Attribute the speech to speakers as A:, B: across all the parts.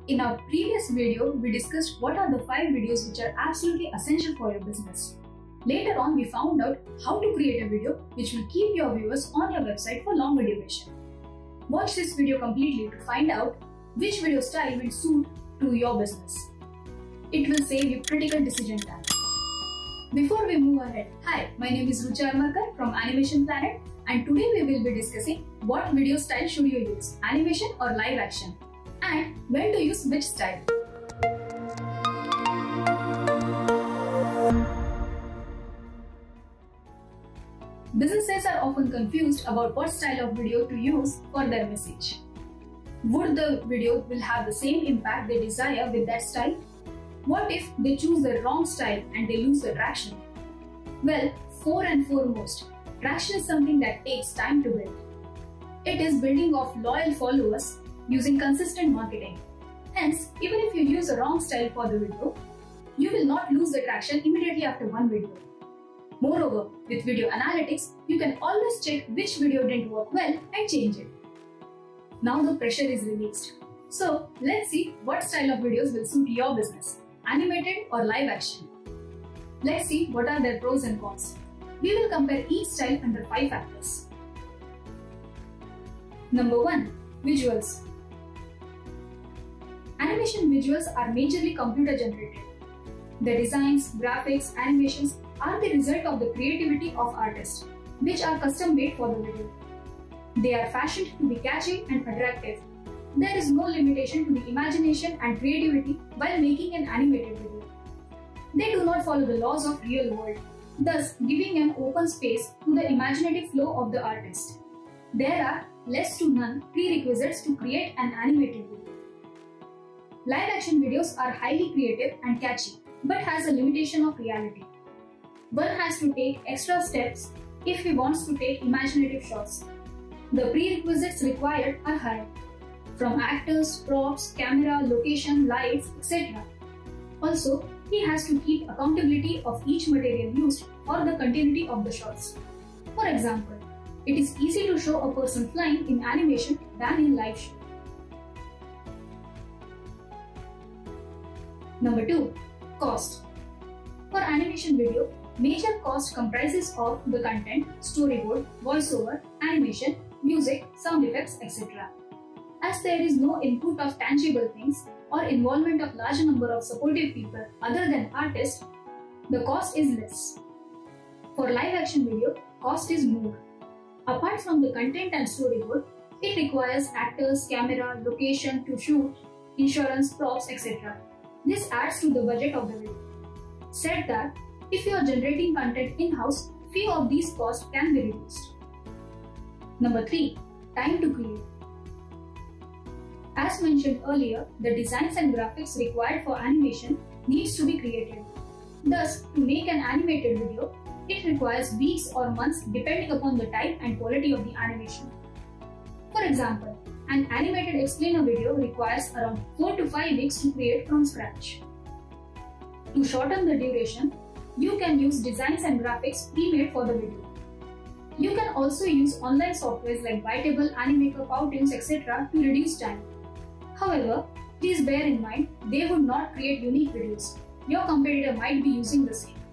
A: In our previous video, we discussed what are the 5 videos which are absolutely essential for your business. Later on, we found out how to create a video which will keep your viewers on your website for longer duration. Watch this video completely to find out which video style will suit to your business. It will save you critical decision time. Before we move ahead, hi, my name is Rucha Armarkar from Animation Planet, and today we will be discussing what video style should you use, animation or live action, and when to use which style. Businesses are often confused about what style of video to use for their message. Would the video will have the same impact they desire with that style? What if they choose the wrong style and they lose the traction? Well, first and foremost, traction is something that takes time to build. It is building of loyal followers using consistent marketing. Hence, even if you use a wrong style for the video, you will not lose the traction immediately after one video. Moreover, with video analytics, you can always check which video didn't work well and change it. Now the pressure is released. So, let's see what style of videos will suit your business, animated or live action. Let's see what are their pros and cons. We will compare each style under 5 factors. Number 1. Visuals. Animation visuals are majorly computer generated. The designs, graphics, animations are the result of the creativity of artists, which are custom made for the video. They are fashioned to be catchy and attractive. There is no limitation to the imagination and creativity while making an animated video. They do not follow the laws of real world, thus giving an open space to the imaginative flow of the artist. There are less to none prerequisites to create an animated video. Live action videos are highly creative and catchy, but has a limitation of reality. One has to take extra steps if he wants to take imaginative shots. The prerequisites required are high, from actors, props, camera, location, lights, etc. Also, he has to keep accountability of each material used for the continuity of the shots. For example, it is easy to show a person flying in animation than in live show. Number 2. Cost. For animation video, major cost comprises of the content, storyboard, voiceover, animation, music, sound effects, etc. As there is no input of tangible things or involvement of large number of supportive people other than artists, the cost is less. For live action video, cost is more. Apart from the content and storyboard, it requires actors, camera, location to shoot, insurance, props, etc. This adds to the budget of the video. Said that, if you are generating content in-house, few of these costs can be reduced. Number 3. Time to create. As mentioned earlier, the designs and graphics required for animation needs to be created. Thus, to make an animated video, it requires weeks or months depending upon the type and quality of the animation. For example, an animated explainer video requires around 4 to 5 weeks to create from scratch. To shorten the duration, you can use designs and graphics pre-made for the video. You can also use online softwares like Bytable, Animaker, Powtoons, etc. to reduce time. However, please bear in mind they would not create unique videos. Your competitor might be using the same.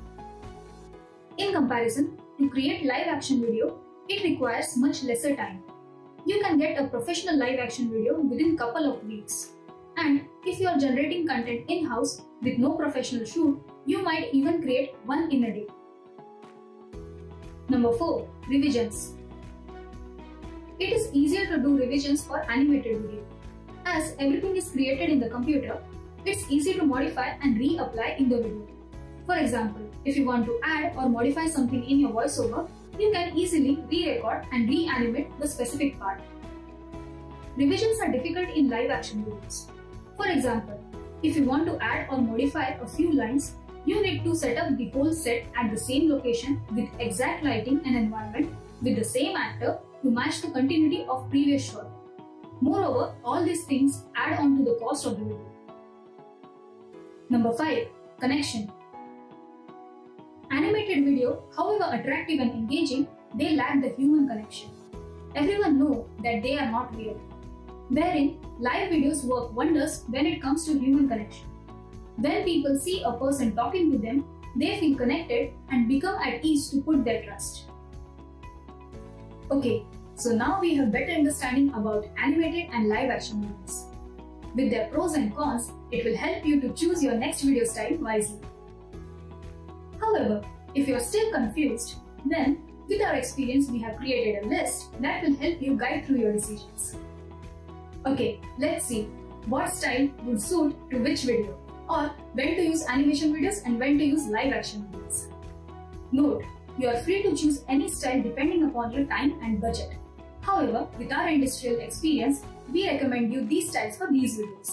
A: In comparison, to create live action video, it requires much lesser time. You can get a professional live action video within a couple of weeks. And if you are generating content in-house with no professional shoot, you might even create one in a day. Number 4. Revisions. It is easier to do revisions for animated video. As everything is created in the computer, it's easy to modify and reapply in the video. For example, if you want to add or modify something in your voiceover, you can easily re-record and reanimate the specific part. Revisions are difficult in live action videos. For example, if you want to add or modify a few lines, you need to set up the whole set at the same location with exact lighting and environment with the same actor to match the continuity of previous shot. Moreover, all these things add on to the cost of the video. Number 5. Connection. Animated video, however attractive and engaging, they lack the human connection. Everyone knows that they are not real. wherein live videos work wonders when it comes to human connection. When people see a person talking to them, they feel connected and become at ease to put their trust. Okay, so now we have better understanding about animated and live action movies. With their pros and cons, it will help you to choose your next video style wisely. However, if you are still confused, then with our experience we have created a list that will help you guide through your decisions. Okay, let's see what style would suit to which video, or when to use animation videos and when to use live action videos. Note, you are free to choose any style depending upon your time and budget. However, with our industrial experience, we recommend you these styles for these videos.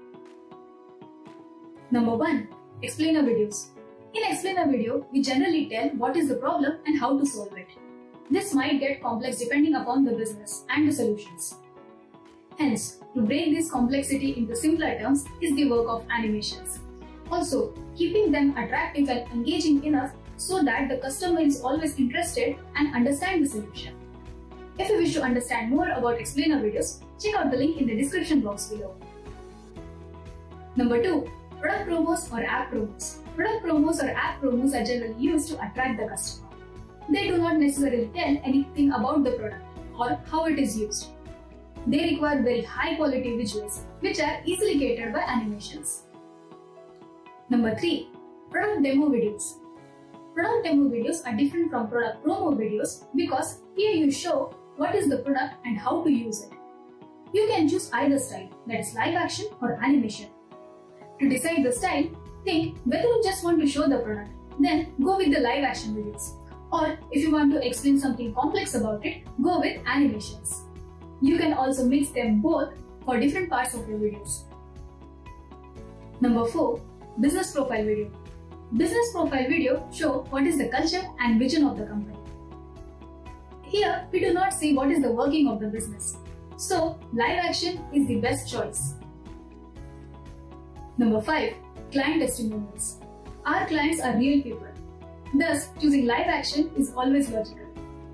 A: Number 1. Explainer videos. In explainer video, we generally tell what is the problem and how to solve it. This might get complex depending upon the business and the solutions. Hence, to break this complexity into simpler terms is the work of animations. Also, keeping them attractive and engaging enough so that the customer is always interested and understand the solution. If you wish to understand more about explainer videos, check out the link in the description box below. Number 2. Product promos or app promos. Product promos or app promos are generally used to attract the customer. They do not necessarily tell anything about the product or how it is used. They require very high quality visuals, which are easily catered by animations. Number 3. Product demo videos. Product demo videos are different from product promo videos because here you show what is the product and how to use it. You can choose either style, that is live action or animation. To decide the style, think whether you just want to show the product, then go with the live action videos. Or if you want to explain something complex about it, go with animations. You can also mix them both for different parts of your videos. Number 4. Business profile video. Business profile video show what is the culture and vision of the company. Here, we do not see what is the working of the business. So, live action is the best choice. Number 5. Client testimonials. Our clients are real people. Thus, choosing live action is always logical.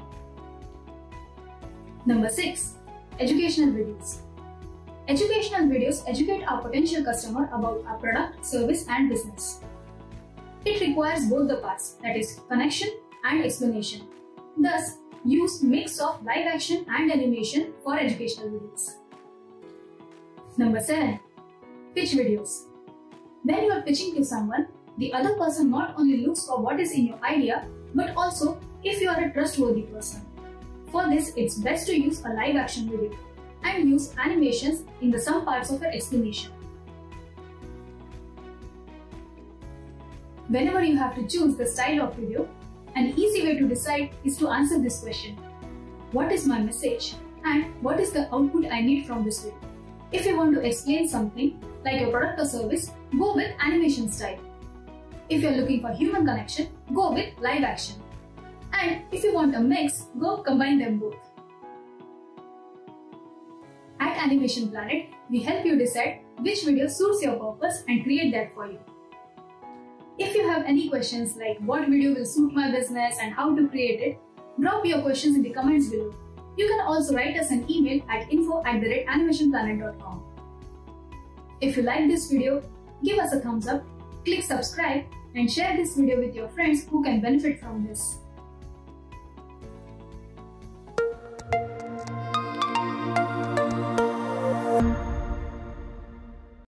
A: Number 6. Educational videos. Educational videos educate our potential customer about our product, service and business. It requires both the parts, that is, connection and explanation. Thus, use mix of live action and animation for educational videos. Number 7. Pitch videos. When you are pitching to someone, the other person not only looks for what is in your idea, but also if you are a trustworthy person. For this, it's best to use a live action video and use animations in the some parts of your explanation. Whenever you have to choose the style of video, an easy way to decide is to answer this question: what is my message and what is the output I need from this video? If you want to explain something like your product or service, go with animation style. If you are looking for human connection, go with live action. And if you want a mix, go combine them both. At Animation Planet, we help you decide which video suits your purpose and create that for you. If you have any questions like what video will suit my business and how to create it, drop your questions in the comments below. You can also write us an email at info@animationplanet.com. If you like this video, give us a thumbs up, click subscribe and share this video with your friends who can benefit from this.